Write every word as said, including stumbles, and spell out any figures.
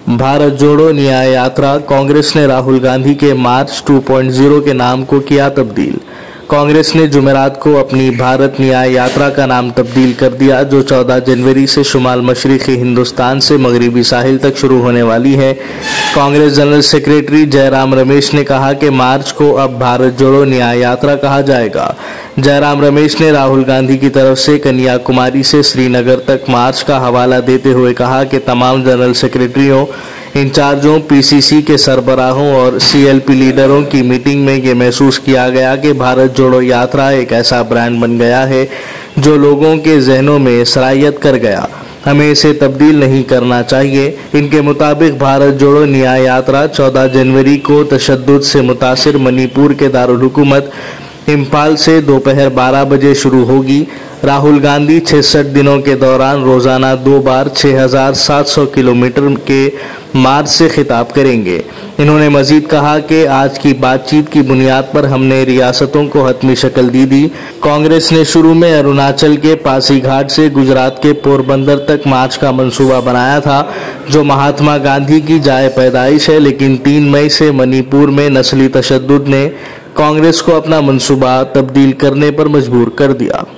भारत जोड़ो न्याय यात्रा। कांग्रेस ने राहुल गांधी के मार्च टू पॉइंट ज़ीरो के नाम को किया तब्दील। कांग्रेस ने जुमेरात को अपनी भारत न्याय यात्रा का नाम तब्दील कर दिया, जो चौदह जनवरी से शुमाल मशरिक़ी हिंदुस्तान से मगरबी साहिल तक शुरू होने वाली है। कांग्रेस जनरल सेक्रेटरी जयराम रमेश ने कहा कि मार्च को अब भारत जोड़ो न्याय यात्रा कहा जाएगा। जयराम रमेश ने राहुल गांधी की तरफ से कन्याकुमारी से श्रीनगर तक मार्च का हवाला देते हुए कहा कि तमाम जनरल सेक्रेटरियों, इंचार्जों, पीसीसी के सरबराहों और सीएलपी लीडरों की मीटिंग में ये महसूस किया गया कि भारत जोड़ो यात्रा एक ऐसा ब्रांड बन गया है जो लोगों के जहनों में सरायत कर गया। हमें इसे तब्दील नहीं करना चाहिए। इनके मुताबिक भारत जोड़ो न्याय यात्रा चौदह जनवरी को तशद्दुद से मुतासिर मणिपुर के दारुल हुकूमत इम्फाल से दोपहर बारह बजे शुरू होगी। राहुल गांधी छियासठ दिनों के दौरान रोजाना दो बार छह हज़ार सात सौ किलोमीटर के मार्च से खिताब करेंगे। इन्होंने मजीद कहा कि आज की बातचीत की बुनियाद पर हमने रियासतों को हतमी शक्ल दी दी। कांग्रेस ने शुरू में अरुणाचल के पासीघाट से गुजरात के पोरबंदर तक मार्च का मंसूबा बनाया था, जो महात्मा गांधी की जाए पैदाइश है, लेकिन तीन मई से मणिपुर में नस्ली तशद्दुद ने कांग्रेस को अपना मंसूबा तब्दील करने पर मजबूर कर दिया।